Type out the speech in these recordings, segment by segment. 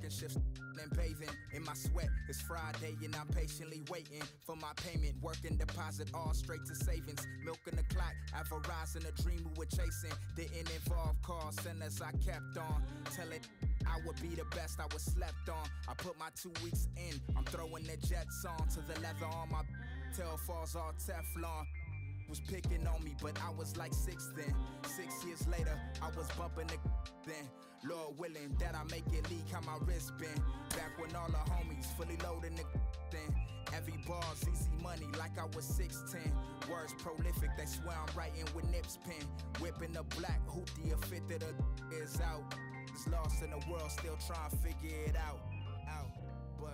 second shift and bathing in my sweat. It's Friday and I'm patiently waiting for my payment. Working deposit all straight to savings. Milking the clock, advertising a dream we were chasing. Didn't involve call centers, I kept on telling I would be the best I was slept on. I put my 2 weeks in, I'm throwing the jets on to the leather on my tail falls all Teflon. Was picking on me, but I was like 6 then. 6 years later, I was bumping the then. Lord willing that I make it leak how my wrist been. Back when all the homies fully loading the then. Every ball's easy money like I was 6'10". Words prolific, they swear I'm writing with Nip's pen. Whipping the black hoopty, a fifth of the is out. It's lost in the world, still trying to figure it out. But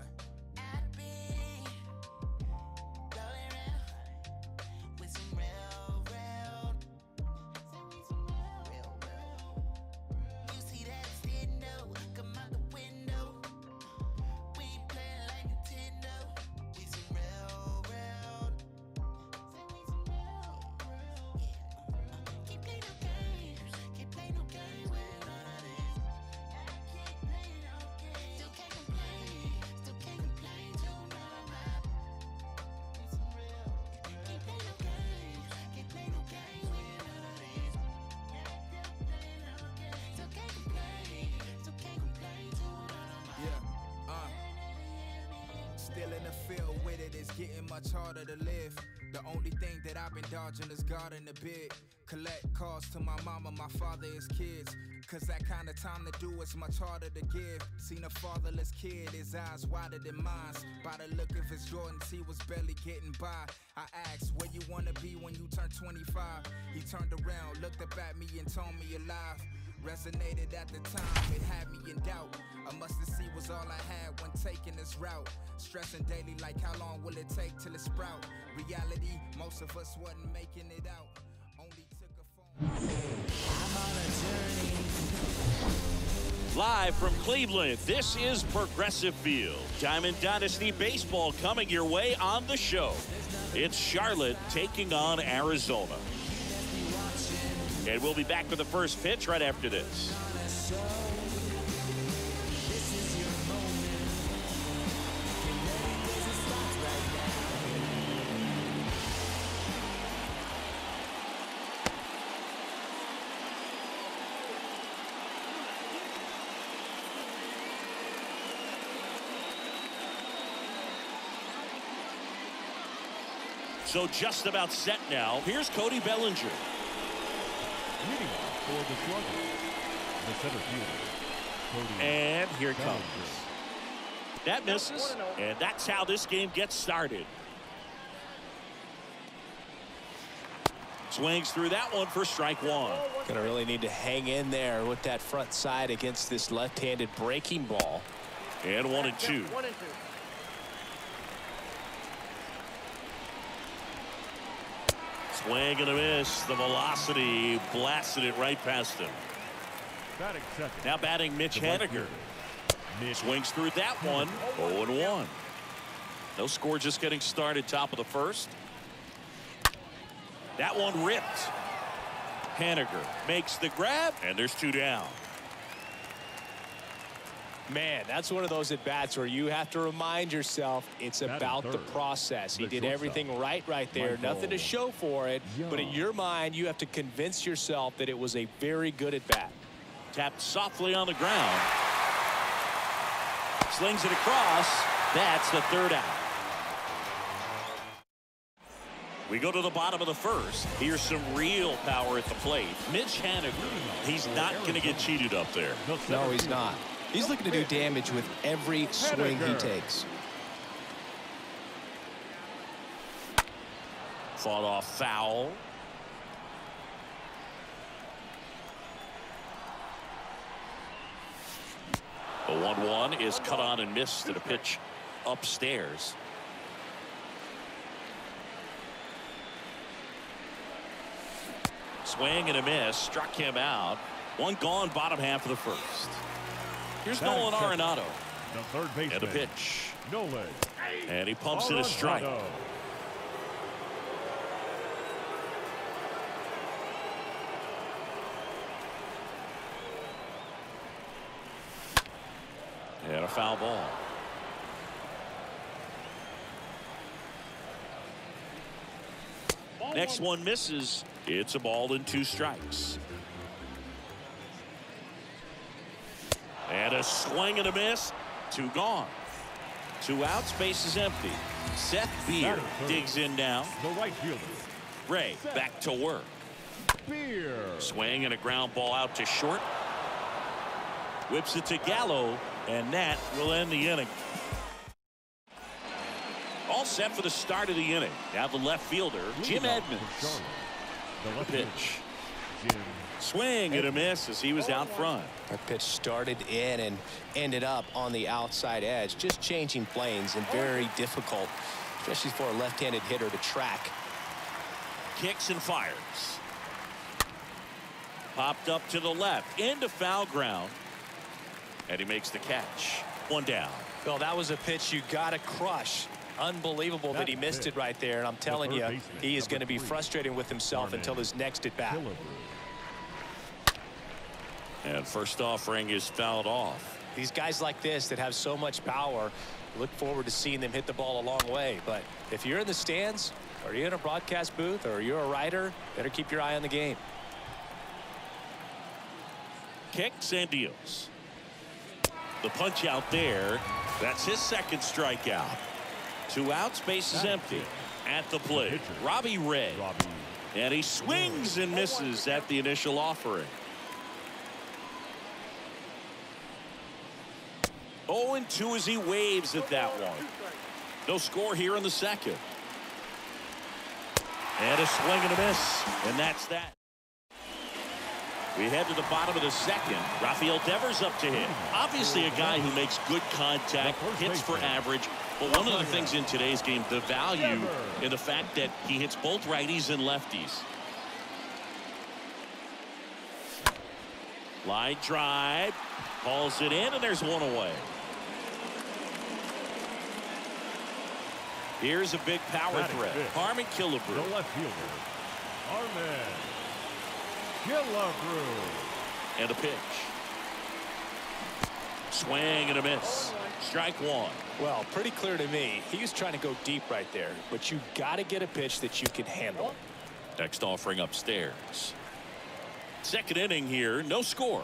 still in the field with it, it's getting much harder to live. The only thing that I've been dodging is guarding the bid. Collect calls to my mama, my father, his kids. Cause that kind of time to do is much harder to give. Seen a fatherless kid, his eyes wider than mine. By the look of his Jordans, he was barely getting by. I asked, where you wanna be when you turn 25? He turned around, looked up at me and told me alive. Resonated at the time, it had me in doubt. A must-see was all I had when taking this route. Stressing daily like how long will it take till it sprout? Reality, most of us wasn't making it out. Only took a phone. I'm on a journey. Live from Cleveland, this is Progressive Field. Diamond Dynasty Baseball coming your way on the show. It's Charlotte taking on Arizona. And we'll be back with the first pitch right after this. So just about set now. Here's Cody Bellinger. Leading off for the slugger, the center fielder, Cody. And here it comes. That misses, and that's how this game gets started. Swings through that one for strike one. Gonna really need to hang in there with that front side against this left-handed breaking ball. And 1-2. Swing and a miss. The velocity blasted it right past him. Now batting Mitch Haniger. Swings through that one. 0-1. No score, just getting started. Top of the first. That one ripped. Haniger makes the grab, and there's 2 down. Man, that's one of those at-bats where you have to remind yourself it's about the process. He did everything right there. Nothing to show for it. But in your mind, you have to convince yourself that it was a very good at-bat. Tapped softly on the ground. Slings it across. That's the 3rd out. We go to the bottom of the first. Here's some real power at the plate. Mitch Haniger. He's not going to get cheated up there. No, he's not. He's looking to do damage with every swing he takes. Fought off foul. The 1-1 is cut on and missed at a pitch upstairs. Swing and a miss. Struck him out. One gone, bottom half of the first. Here's Nolan Arenado. The third baseman. And a pitch. Nolan. And he pumps in a strike. And And a foul ball. Next one misses. It's a ball and 2 strikes. And a swing and a miss. 2 gone. 2 outs, base is empty. Seth Beer digs in now. The right fielder. Ray back to work. Beer. Swing and a ground ball out to short. Whips it to Gallo, and that will end the inning. All set for the start of the inning. Now the left fielder, Jim Edmonds. The pitch. Swing and a miss as he was out front. That pitch started in and ended up on the outside edge. Just changing planes and very difficult, especially for a left-handed hitter to track. Kicks and fires. Popped up to the left into foul ground. And he makes the catch. 1 down. Well, that was a pitch you got to crush. Unbelievable that he missed it right there. And I'm telling you, he is going to be frustrated with himself until his next at bat. And first offering is fouled off. These guys like this that have so much power, look forward to seeing them hit the ball a long way. But if you're in the stands, or you're in a broadcast booth, or you're a writer, better keep your eye on the game. Kicks and deals. The punch out there. That's his second strikeout. 2 outs, base is empty. At the plate, Robbie Ray. And he swings and misses at the initial offering. 0-2 as he waves at that one. No score here in the second. And a swing and a miss. And that's that. We head to the bottom of the second. Rafael Devers up to hit. Obviously a guy who makes good contact, hits for average. But one of the things in today's game, the value in the fact that he hits both righties and lefties. Line drive. Hauls it in, and there's 1 away. Here's a big power threat. Harmon Killebrew. The left fielder, Harmon Killebrew. And a pitch. Swing and a miss. Strike 1. Well, pretty clear to me. He was trying to go deep right there, but you got to get a pitch that you can handle. Next offering upstairs. Second inning here, no score.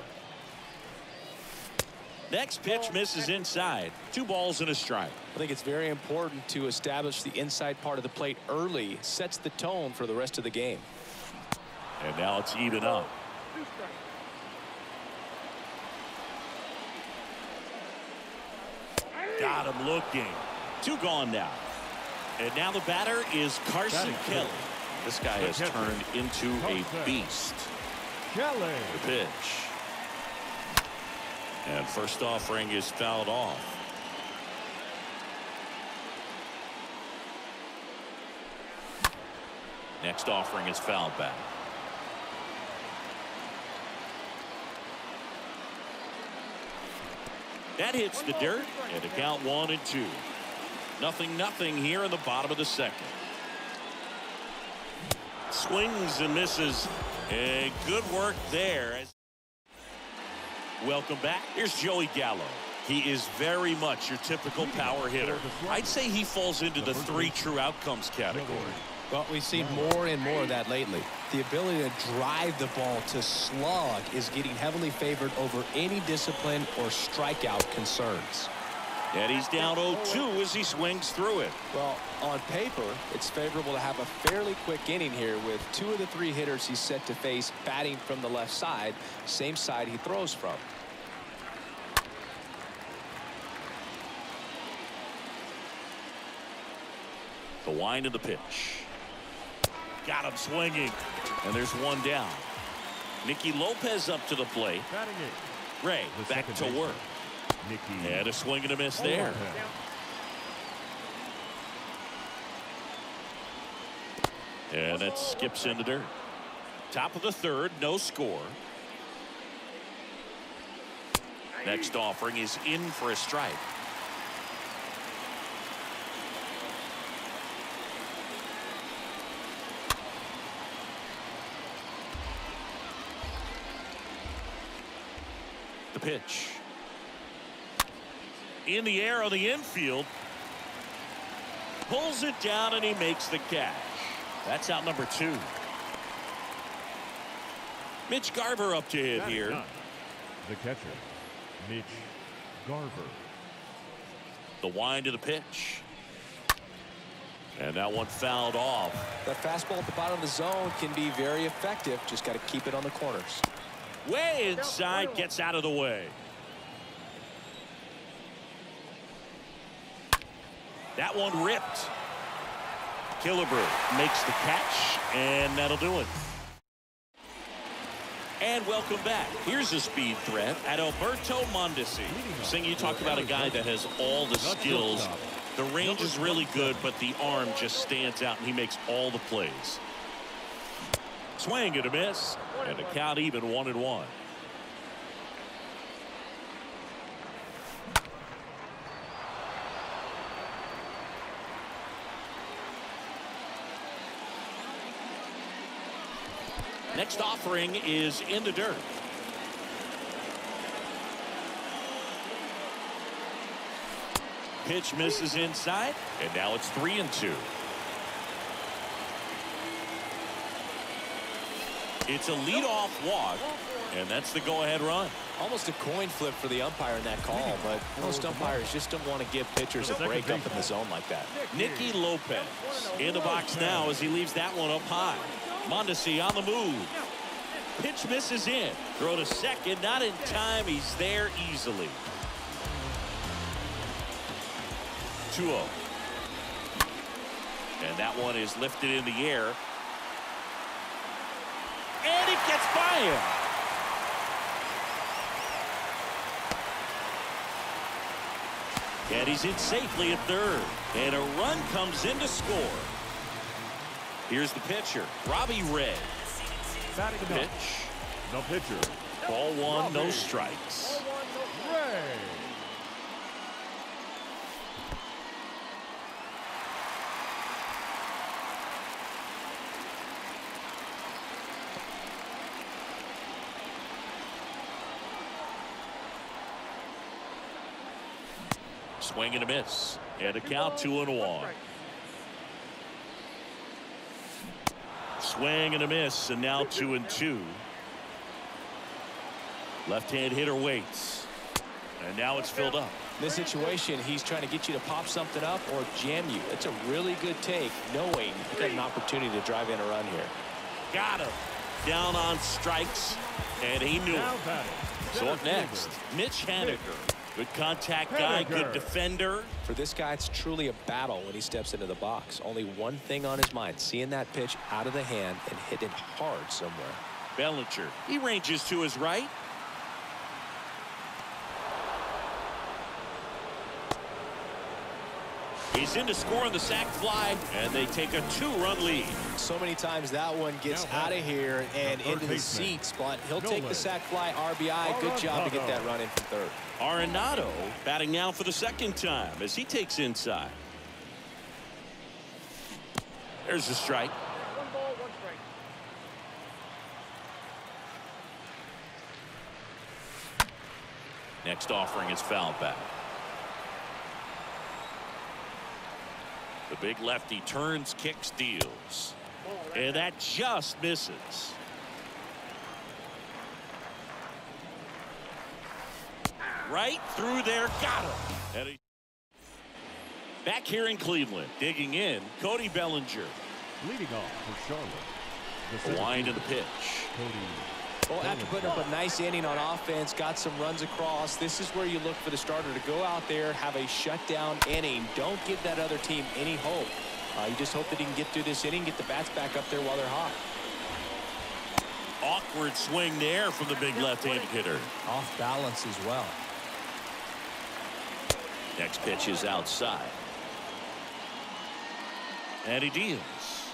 Next pitch misses inside. 2 balls and a strike. I think it's very important to establish the inside part of the plate early. Sets the tone for the rest of the game. And now it's even up. Got him looking. 2 gone now. And now the batter is Carson Kelly. This guy has turned into a beast. Kelly. The pitch. And first offering is fouled off. Next offering is fouled back. That hits the dirt, and a count 1-2. 0-0 here in the bottom of the second. Swings and misses, and good work there. Welcome back. Here's Joey Gallo. He is very much your typical power hitter. I'd say he falls into the 3 true outcomes category. Well, we've seen more and more of that lately. The ability to drive the ball to slug is getting heavily favored over any discipline or strikeout concerns. And he's down 0-2 as he swings through it. Well, on paper, it's favorable to have a fairly quick inning here with 2 of the 3 hitters he's set to face batting from the left side, same side he throws from. The wind of the pitch. Got him swinging. And there's 1 down. Nicky Lopez up to the plate. Ray back to work. And a swing and a miss there. And it skips in the dirt. Top of the third, no score. Next offering is in for a strike. The pitch. In the air on the infield. Pulls it down and he makes the catch. That's out number 2. Mitch Garver up to hit here. The catcher, Mitch Garver. The wind to the pitch. And that one fouled off. That fastball at the bottom of the zone can be very effective. Just got to keep it on the corners. Way inside, gets out of the way. That one ripped. Killebrew makes the catch, and that'll do it. And welcome back. Here's a speed threat at Alberto Mondesi. Sing, you talked about a guy that has all the skills. The range is really good, but the arm just stands out, and he makes all the plays. Swing and a miss, and the count even 1-1. Next offering is in the dirt. Pitch misses inside, and now it's 3-2. It's a leadoff walk, and that's the go-ahead run. Almost a coin flip for the umpire in that call, but most umpires just don't want to give pitchers a break up in the zone like that. Nicky Lopez in the box now as he leaves that one up high. Mondesi on the move. Pitch misses in. Throw to second, not in time. He's there easily. 2-0. And that one is lifted in the air. And it gets by him. And he's in safely at third. And a run comes in to score. Here's the pitcher, Robbie Ray. Pitch. The pitcher. Ball 1, no strikes. Ray. Swing and a miss. And a count 2-1. Swing and a miss, and now 2-2. Left-hand hitter waits. And now it's filled up. In this situation, he's trying to get you to pop something up or jam you. It's a really good take, knowing you got an opportunity to drive in a run here. Got him. Down on strikes, and he knew it. So up next, Mitch Haniger. Good contact guy, good defender. For this guy, it's truly a battle when he steps into the box. Only one thing on his mind, seeing that pitch out of the hand and hit it hard somewhere. Bellinger, he ranges to his right. He's in to score on the sac fly, and they take a 2-run lead. So many times that one gets out of here and into the seats, but he'll take the sac fly RBI. Good job to get that run in from third. Arenado batting now for the second time as he takes inside. There's the strike. 1 ball, 1 strike. Next offering is fouled back. The big lefty turns, kicks, deals. And that just misses. Right through there, got him. And back here in Cleveland, digging in, Cody Bellinger. Leading off for Charlotte. The wind of the pitch. Well, after putting up a nice inning on offense, got some runs across, this is where you look for the starter to go out there, have a shutdown inning. Don't give that other team any hope. You just hope that he can get through this inning, get the bats back up there while they're hot. Awkward swing there from the big left-handed hitter. Off balance as well. Next pitch is outside. And he deals.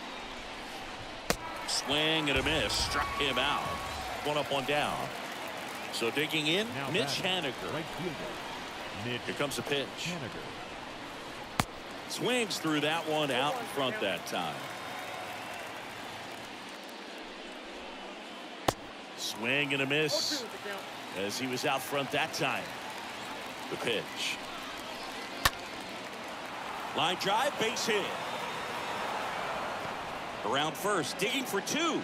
Swing and a miss. Struck him out. 1 up, 1 down. So digging in, now Mitch Haniger. Right fielder. Here comes the pitch. Haniger. Swings through that one out in front that time. Swing and a miss as he was out front that time. The pitch. Line drive, base hit. Around first, digging for 2.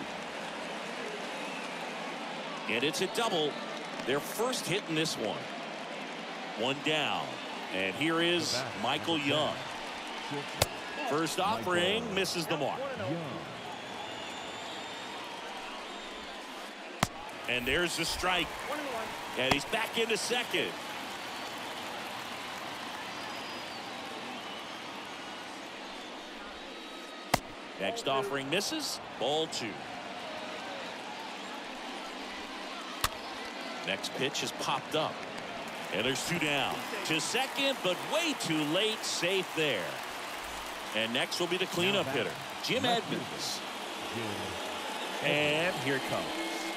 And it's a double. Their first hit in this one. 1 down. And here is Michael Young. First offering, misses the mark. And there's the strike. And he's back into second. Next offering misses. Ball 2. Next pitch has popped up. And there's 2 down. To second, but way too late. Safe there. And next will be the cleanup hitter, Jim Edmonds. And here it comes.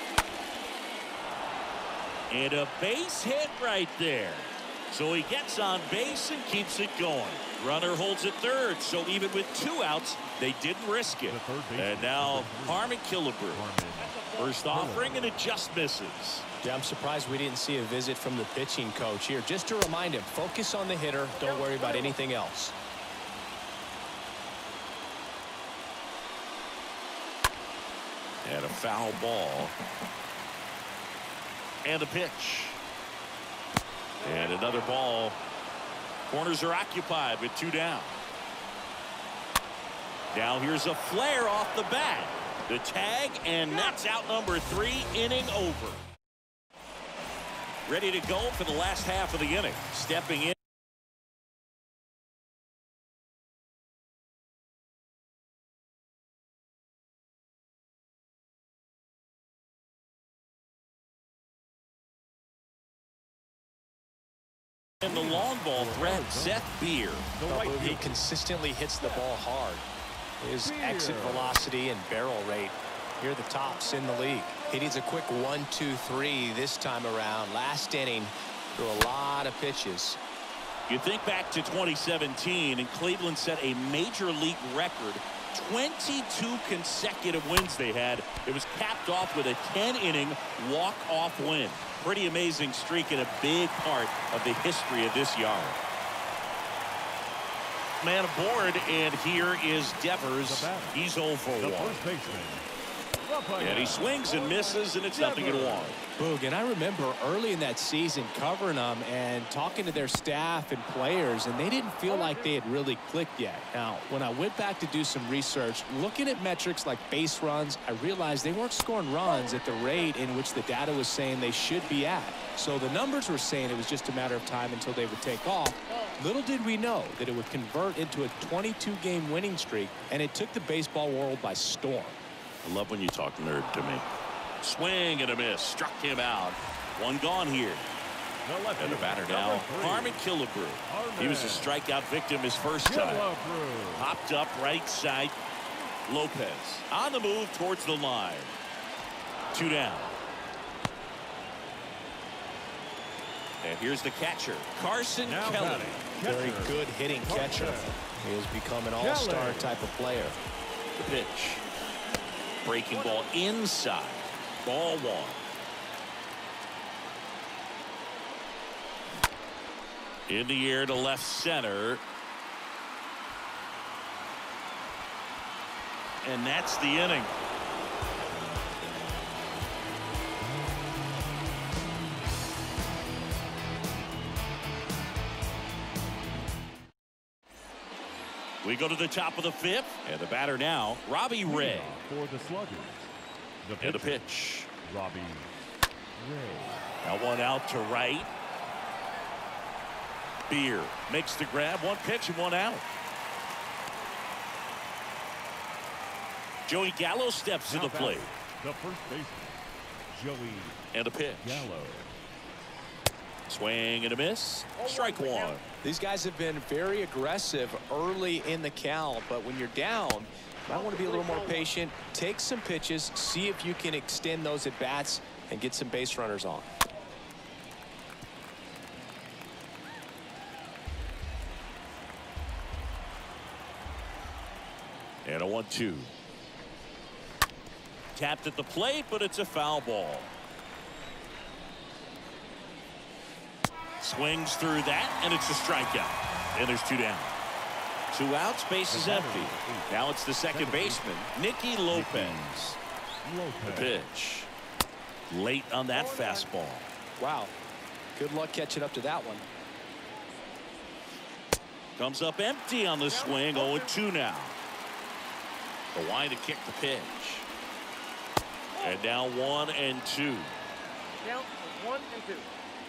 And a base hit right there. So he gets on base and keeps it going. Runner holds at third, so even with 2 outs, they didn't risk it. And now Harmon Killebrew. First offering, and it just misses. Yeah, I'm surprised we didn't see a visit from the pitching coach here. Just to remind him, focus on the hitter. Don't worry about anything else. And a foul ball. And a pitch. And another ball. Corners are occupied with 2 down. Now here's a flare off the bat. The tag, and that's out number 3, inning over. Ready to go for the last half of the inning. Stepping in. And the long ball threat, Seth Beer. He consistently hits the ball hard. His exit velocity and barrel rate, here are the tops in the league. He needs a quick 1-2-3 this time around. Last inning, threw a lot of pitches. You think back to 2017, and Cleveland set a major league record. 22 consecutive wins they had. It was capped off with a 10-inning walk-off win. Pretty amazing streak and a big part of the history of this yard. Man aboard, and here is Devers. He's 0 for 1. And he swings and misses, and it's 0-1. Boog, and I remember early in that season covering them and talking to their staff and players, and they didn't feel like they had really clicked yet. Now, when I went back to do some research, looking at metrics like base runs, I realized they weren't scoring runs at the rate in which the data was saying they should be at. So the numbers were saying it was just a matter of time until they would take off. Little did we know that it would convert into a 22-game winning streak, and it took the baseball world by storm. I love when you talk nerd to me. Swing and a miss. Struck him out. 1 gone here. And the batter now, Harmon Killebrew. He was a strikeout victim his first time. Popped up right side. Lopez on the move towards the line. 2 down. And here's the catcher, Carson Kelly. Very good hitting catcher. He has become an all-star type of player. The pitch. Breaking ball inside. Ball 1. In the air to left center. And that's the inning. We go to the top of the 5th, and the batter now, Robbie Ray. For the Sluggers. And the pitch. Robbie Ray. Now 1 out to right. Beer makes the grab. 1 pitch and 1 out. Joey Gallo steps to the plate. The first baseman, Joey. And a pitch. Gallo. Swing and a miss. Strike 1. These guys have been very aggressive early in the count, but when you're down, you might want to be a little more patient. Take some pitches, see if you can extend those at bats and get some base runners on. And a 1-2. Tapped at the plate, but it's a foul ball. Swings through that, and it's a strikeout. And there's 2 down. 2 outs, base is empty. Now it's the second baseman, Nicky Lopez. The pitch. Late on that fastball. Wow. Good luck catching up to that one. Comes up empty on the swing. 0-2 now. The line to kick the pitch. And now 1-2. Count 1-2.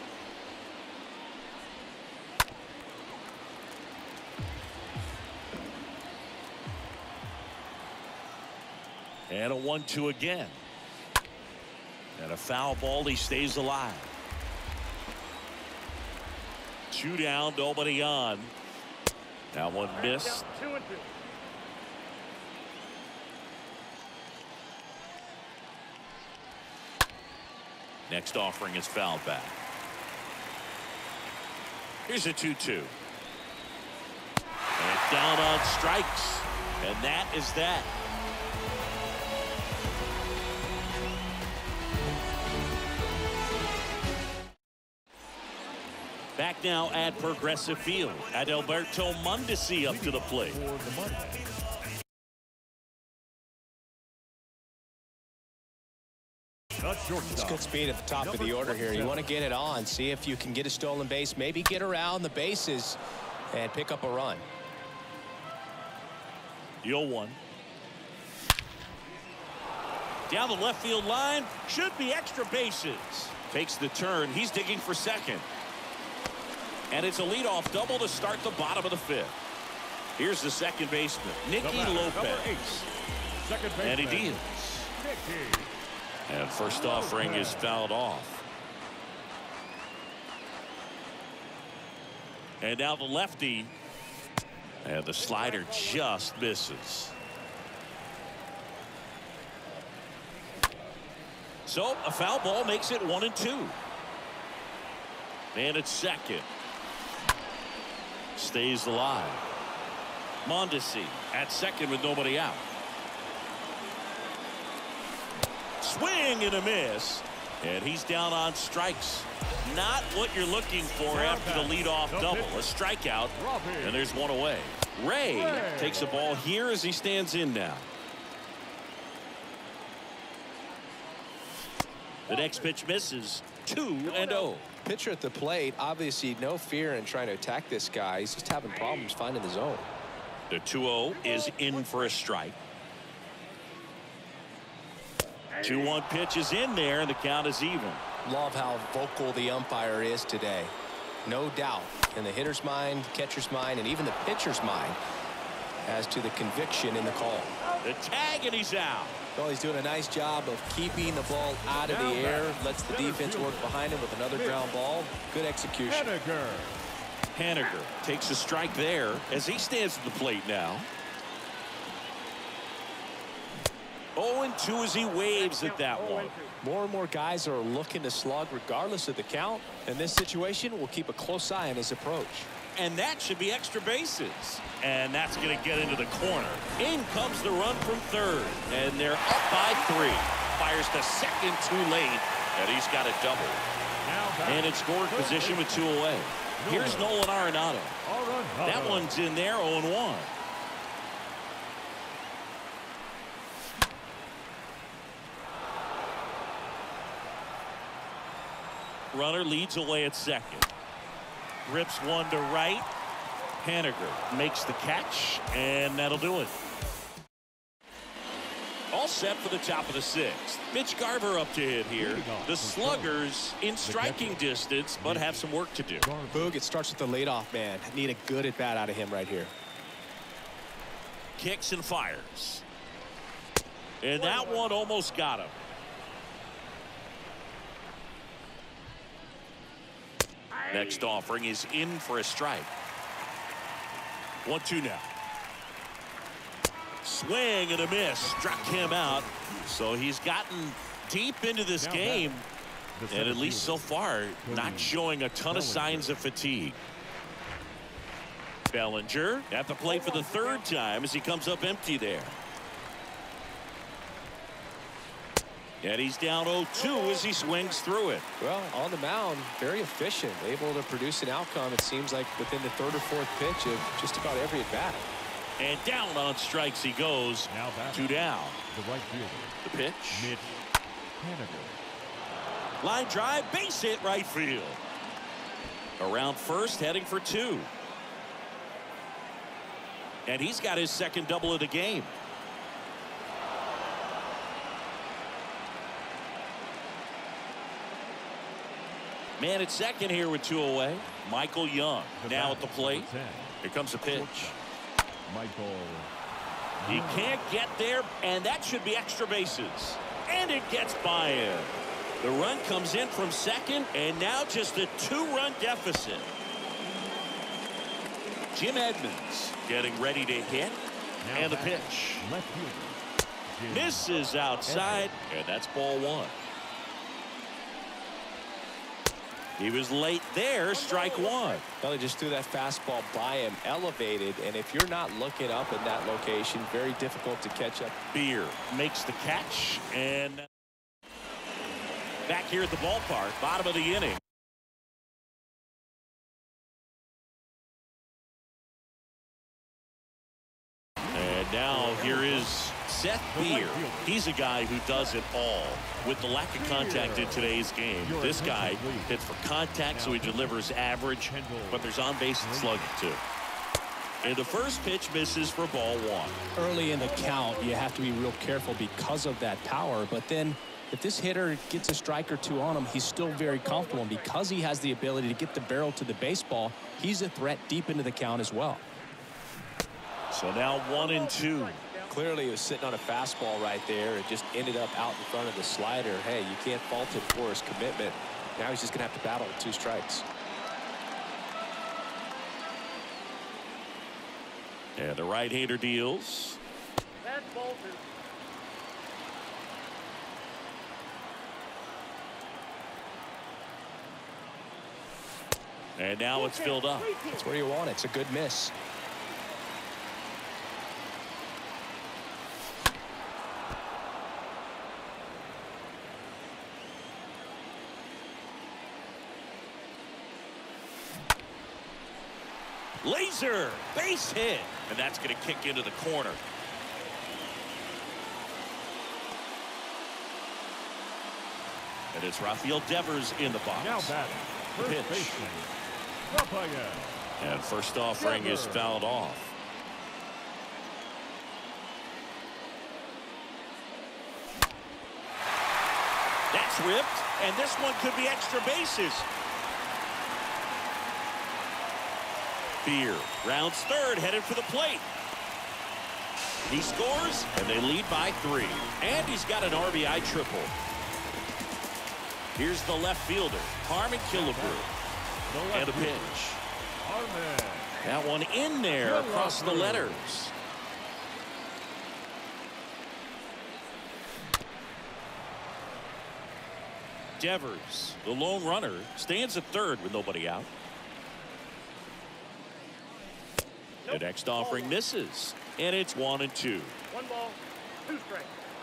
And a 1-2 again. And a foul ball. He stays alive. 2 down, nobody on. That one missed. 2-2. Next offering is fouled back. Here's a 2-2. And down on strikes. And that is that. Back now at Progressive Field. Adalberto Mondesi up to the plate. It's good speed at the top of the order here. You want to get it on, see if you can get a stolen base, maybe get around the bases and pick up a run. The 0-1. Down the left field line. Should be extra bases. Takes the turn. He's digging for second. And it's a leadoff double to start the bottom of the 5th. Here's the second baseman, Nicky Lopez. And he deals. And first offering is fouled off. And now the lefty. And the slider just misses. So a foul ball makes it 1-2. And it's second. Stays alive. Mondesi at second with nobody out. Swing and a miss. And he's down on strikes. Not what you're looking for after the leadoff double. A strikeout. And there's one away. Ray takes a ball here as he stands in now. The next pitch misses. 2-0. Pitcher at the plate, obviously no fear in trying to attack this guy. He's just having problems finding the zone. The 2-0 is in for a strike. 2-1 pitch is in there, and the count is even. Love how vocal the umpire is today. No doubt in the hitter's mind, catcher's mind, and even the pitcher's mind as to the conviction in the call. The tag, and he's out. Well, he's doing a nice job of keeping the ball out of the air. Lets the defense work behind him with another ground ball. Good execution. Haniger takes a strike there as he stands at the plate now. 0-2 as he waves at that one. More and more guys are looking to slug regardless of the count. In this situation, we'll keep a close eye on his approach. And that should be extra bases. And that's going to get into the corner. In comes the run from third. And they're up by 3. Fires to second too late. And he's got a double. And in scoring position with 2 away. Here's Nolan Arenado. That one's in there, 0-1. Runner leads away at second. Rips one to right. Haniger makes the catch, and that'll do it. All set for the top of the 6th. Mitch Garver up to hit here. The Sluggers in striking distance, but have some work to do. Boog, it starts with the leadoff man. Need a good at bat out of him right here. Kicks and fires. And that one almost got him. Next offering is in for a strike. 1-2 now. Swing and a miss. Struck him out. So he's gotten deep into this game. And at least so far, not showing a ton of signs of fatigue. Bellinger at the plate for the 3rd time as he comes up empty there. And he's down 0-2 as he swings through it. Well, on the mound, very efficient, able to produce an outcome, it seems like, within the 3rd or 4th pitch of just about every at bat. And down on strikes he goes. Now batting, 2 down. the right fielder, The pitch. Mitch Haniger. Line drive, base hit right field. Around first, heading for 2. And he's got his second double of the game. Man at second here with 2 away. Michael Young now at the plate. Here comes the pitch. Michael. He can't get there, and that should be extra bases. And it gets by him. The run comes in from second, and now just a 2-run deficit. Jim Edmonds getting ready to hit. Now And the pitch. Left fielder. Jim Misses outside, and that's ball 1. He was late there, strike 1. Well, he just threw that fastball by him, elevated, and if you're not looking up in that location, very difficult to catch up. Beer makes the catch, and back here at the ballpark, bottom of the inning. And now here is Seth Beer. He's a guy who does it all. With the lack of contact in today's game, this guy hits for contact, so he delivers average, but there's on base and slugging too. And the first pitch misses for ball 1. Early in the count, you have to be real careful because of that power, but then if this hitter gets a strike or 2 on him, he's still very comfortable, and because he has the ability to get the barrel to the baseball, he's a threat deep into the count as well. So now 1-2. Clearly he was sitting on a fastball right there and just ended up out in front of the slider. Hey, you can't fault him for his commitment. Now he's just going to have to battle with 2 strikes. And the right-hander deals. That's ball 2. And now it's filled up. That's where you want it. It's a good miss. Laser base hit, and that's going to kick into the corner. And it's Rafael Devers in the box. Now batting, The first pitch. baseman, Rafael. And first offering is fouled off. That's ripped, and this one could be extra bases. Beer rounds third, headed for the plate. He scores, and they lead by 3. And he's got an RBI triple. Here's the left fielder, Harmon Killebrew. And the pitch. Harmon. That one in there across the letters. Devers, the lone runner, stands at third with nobody out. The next offering misses, and it's 1-2. 1 ball, 2 strikes.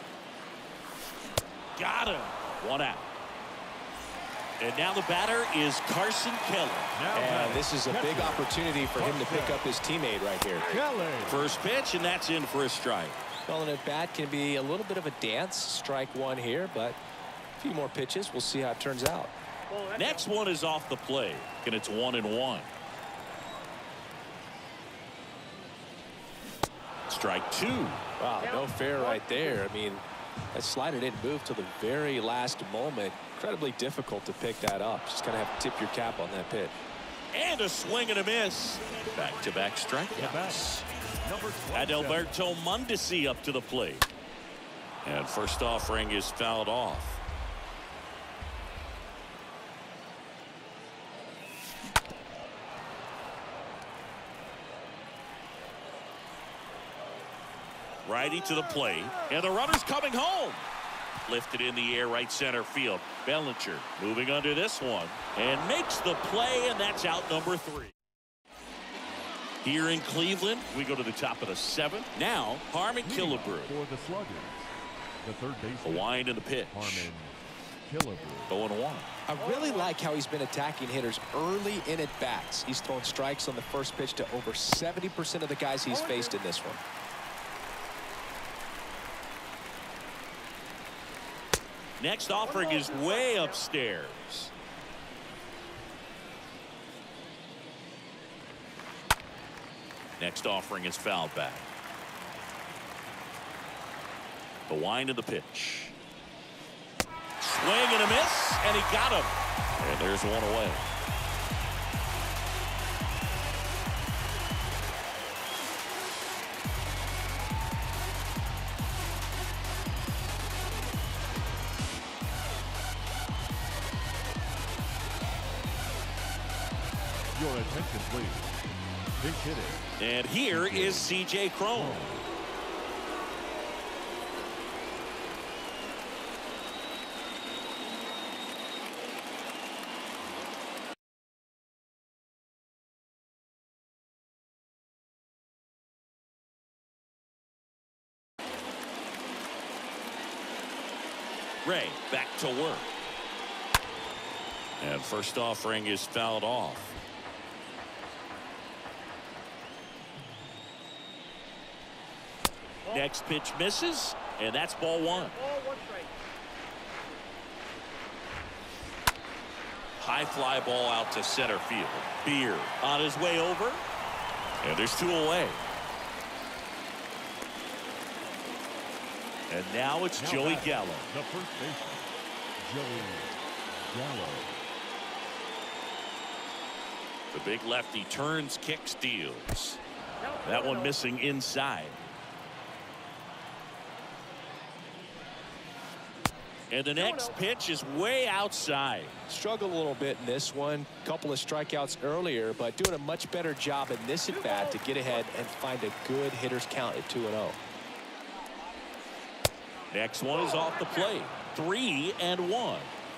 Got him. 1 out. And now the batter is Carson Keller. And this is a big opportunity for him to pick up his teammate right here. Kelly. First pitch, and that's in for a strike. Well, an at-bat can be a little bit of a dance. Strike 1 here, but a few more pitches. We'll see how it turns out. Next one is off the plate, and it's 1-1. Strike 2. Wow, no fair right there. I mean, that slider didn't move till the very last moment. Incredibly difficult to pick that up. Just kind of have to tip your cap on that pitch. And a swing and a miss. Back-to-back strikeouts. Adalberto Mondesi up to the plate. And first offering is fouled off. Righty to the plate, and the runner's coming home. Lifted in the air, right center field. Bellinger moving under this one and makes the play, and that's out number 3. Here in Cleveland, we go to the top of the 7th. Now, Harmon Killebrew. For the Sluggers, the third baseman. A wind in the pitch. Harmon Killer 0-1. I really like how he's been attacking hitters early in at-bats. He's thrown strikes on the first pitch to over 70% of the guys he's faced in this one. Next offering is way upstairs. Next offering is fouled back. The wind of the pitch. Swing and a miss, and he got him. And there's one away. Your attention, please. Pinch hitting. And here is C.J. Cron. Ray back to work. And first offering is fouled off. Next pitch misses, and that's ball one. High fly ball out to center field. Beer on his way over, and there's two away. And now it's Joey Gallo. The first baseman, Joey Gallo. The big lefty turns, kicks, deals. That one missing inside. And the next pitch is way outside. Struggled a little bit in this one. Couple of strikeouts earlier, but doing a much better job in this at bat to get ahead and find a good hitter's count at 2-0. Next one is off the plate. 3-1.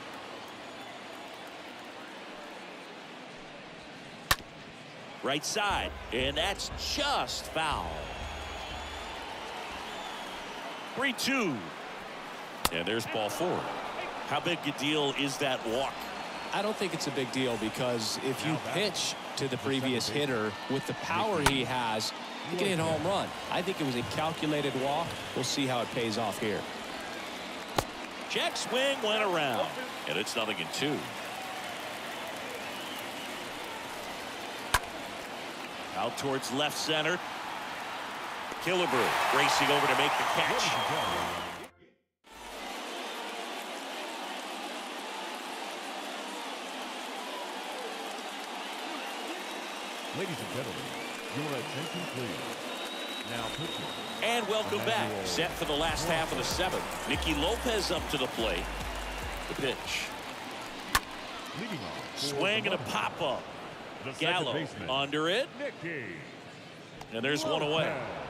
Right side, and that's just foul. 3-2. And there's ball four. How big a deal is that walk? I don't think it's a big deal, because if you pitch to the previous hitter with the power he has, you can hit a home run. I think it was a calculated walk. We'll see how it pays off here. Check swing went around, and it's 0-2. Out towards left center. Killebrew racing over to make the catch. Ladies and gentlemen, your attention, please. Now pitching. And welcome back. Set for the last half of the seventh. Nicky Lopez up to the plate. The pitch. Leading off. Swing and a pop-up. Gallo under it. Nicky. And there's one away.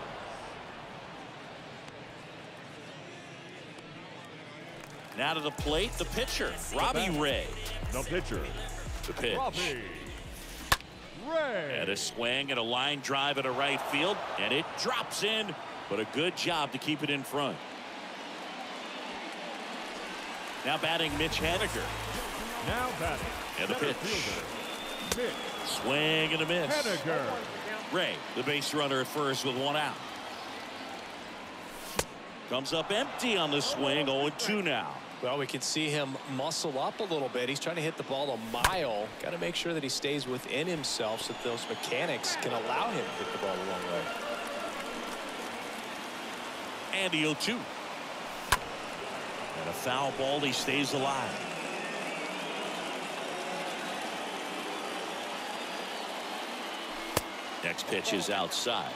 Now to the plate, the pitcher, Robbie Ray. The pitcher. The pitch. Robbie Ray. And a swing and a line drive at a right field, and it drops in, but a good job to keep it in front. Now batting Mitch Haniger. Now batting. And the pitch. Mitch Swing and a miss. Haniger. Ray, the base runner at first with one out. Comes up empty on the swing, 0-2 now. Well, we can see him muscle up a little bit. He's trying to hit the ball a mile. Got to make sure that he stays within himself so that those mechanics can allow him to hit the ball a long way. And the 0-2. And a foul ball, he stays alive. Next pitch is outside.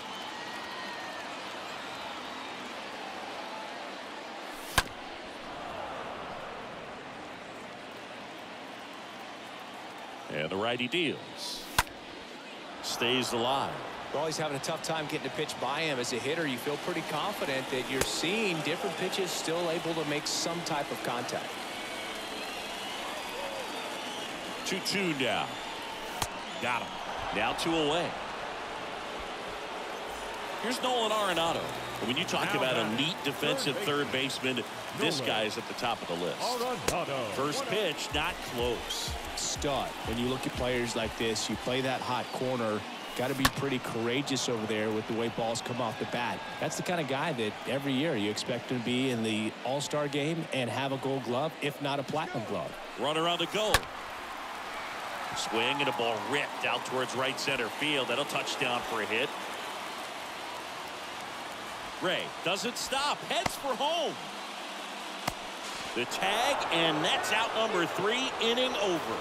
And the righty deals. Stays alive. We're always having a tough time getting a pitch by him. As a hitter, you feel pretty confident that you're seeing different pitches still able to make some type of contact. 2-2 now. Got him. Now 2 away. Here's Nolan Arenado. When you talk about elite defensive third baseman, this guy is at the top of the list. First pitch, not close. Stud. When you look at players like this, you play that hot corner. Got to be pretty courageous over there with the way balls come off the bat. That's the kind of guy that every year you expect to be in the All-Star game and have a Gold Glove, if not a Platinum Glove. Runner on the goal. Swing and a ball ripped out towards right center field. That'll touchdown for a hit. Ray doesn't stop. Heads for home. The tag, and that's out number 3. Inning over.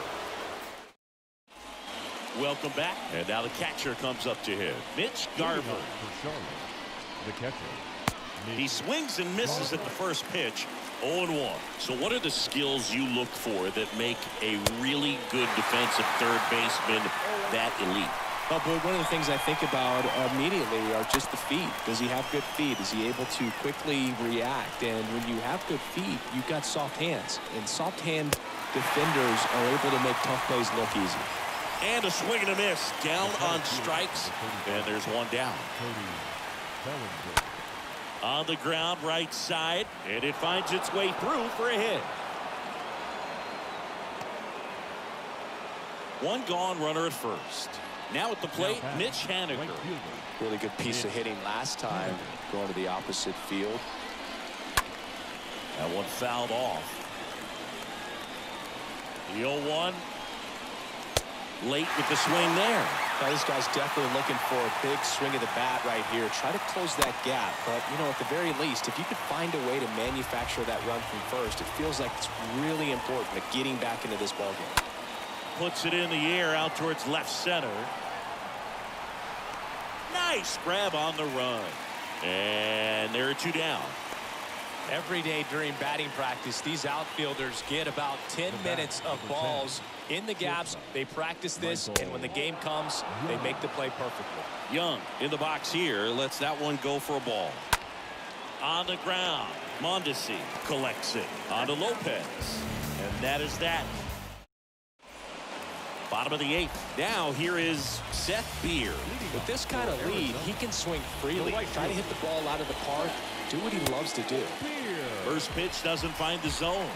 Welcome back. And now the catcher comes up to him. Mitch Garver. The catcher. He swings and misses at the first pitch. 0-1. So what are the skills you look for that make a really good defensive third baseman that elite? Well, Boog, one of the things I think about immediately are just the feet. Does he have good feet? Is he able to quickly react? And when you have good feet, you've got soft hands. And soft hand defenders are able to make tough plays look easy. And a swing and a miss. Down on strikes. And there's one down. On the ground, right side. And it finds its way through for a hit. One gone, runner at first. Now at the plate, Mitch Haniger. Really good piece of hitting last time, going to the opposite field. That one fouled off. The 0-1. Late with the swing there. Now, this guy's definitely looking for a big swing of the bat right here. Try to close that gap. But, you know, at the very least, if you could find a way to manufacture that run from first, it feels like it's really important at getting back into this ballgame. Puts it in the air out towards left center. Nice grab on the run. And there are 2 down. Every day during batting practice, these outfielders get about 10 minutes of balls in the gaps. They practice this, and when the game comes, they make the play perfectly. Young in the box here. Lets that one go for a ball. On the ground, Mondesi collects it. On to Lopez. And that is that. Bottom of the 8th. Now here is Seth Beer. With this kind of lead, he can swing freely. Try to hit the ball out of the park. Do what he loves to do. First pitch doesn't find the zone.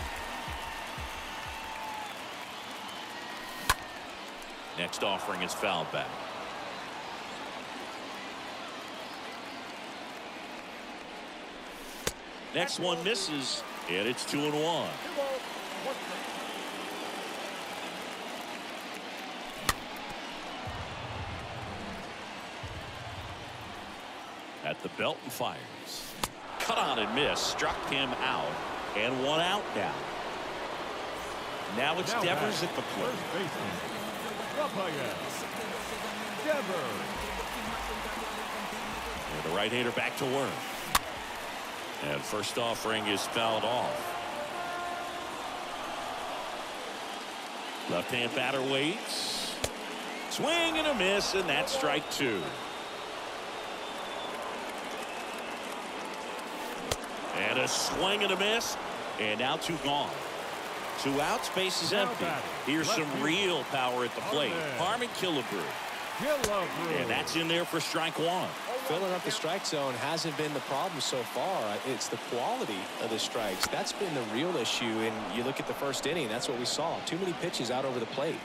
Next offering is fouled back. Next one misses, and it's 2-1. At the belt and fires. Cut on and miss. Struck him out. And 1 out now. Now it's Devers at the plate. And the right-hander back to work. And first offering is fouled off. Left-hand batter waits. Swing and a miss, and that's strike 2. And a swing and a miss. And now 2 gone. 2 outs, base is empty. Here's some real power at the plate. Harmon Killebrew. And that's in there for strike 1. Filling up the strike zone hasn't been the problem so far. It's the quality of the strikes. That's been the real issue. And you look at the first inning, that's what we saw. Too many pitches out over the plate.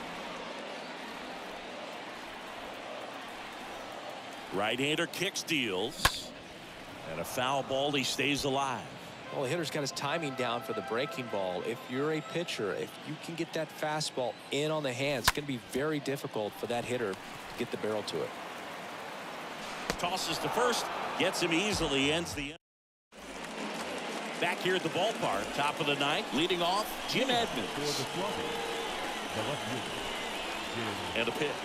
Right-hander kick steals. And a foul ball, he stays alive. Well, the hitter's got his timing down for the breaking ball. If you're a pitcher, if you can get that fastball in on the hands, it's going to be very difficult for that hitter to get the barrel to it. Tosses to first, gets him easily, ends the inning. Back here at the ballpark, top of the 9th, leading off, Jim Edmonds. And a pitch.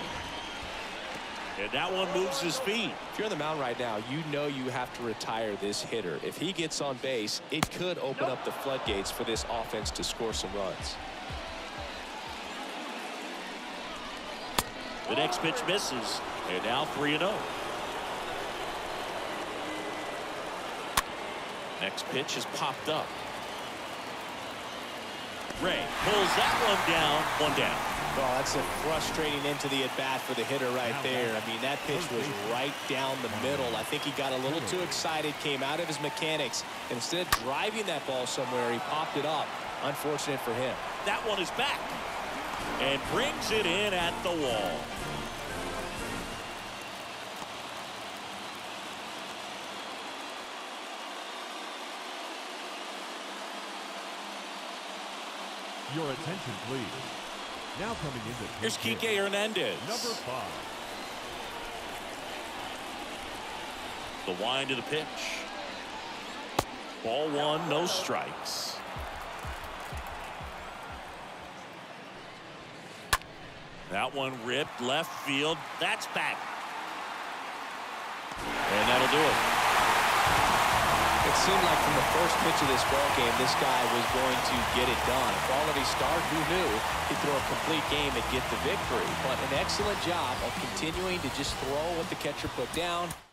And that one moves his feet. If you're on the mound right now, you know you have to retire this hitter. If he gets on base, it could open up the floodgates for this offense to score some runs. The next pitch misses, and now 3-0. Next pitch has popped up. Ray pulls that one down. 1 down. Well, that's a frustrating into the at-bat for the hitter right there. I mean, that pitch was right down the middle. I think he got a little too excited, came out of his mechanics, and instead of driving that ball somewhere, he popped it up. Unfortunate for him. That one is back and brings it in at the wall. Your attention, please. Now coming into here's Kike Hernandez. Number 5. The wind to the pitch. Ball 1, no strikes. That one ripped left field. That's back. And that'll do it. It seemed like from the first pitch of this ball game, this guy was going to get it done. A quality start, who knew he'd throw a complete game and get the victory. But an excellent job of continuing to just throw what the catcher put down.